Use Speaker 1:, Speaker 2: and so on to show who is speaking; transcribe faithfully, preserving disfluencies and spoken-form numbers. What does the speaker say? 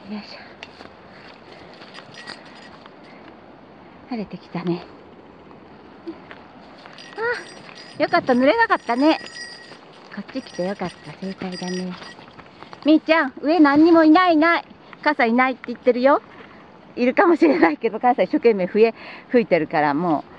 Speaker 1: よいしょ。晴れてきたね。あ、よかった、濡れなかったね。こっち来てよかった、正解だね。みーちゃん、上何にもいないいない。傘いないって言ってるよ。いるかもしれないけど、傘一生懸命笛吹いてるからもう。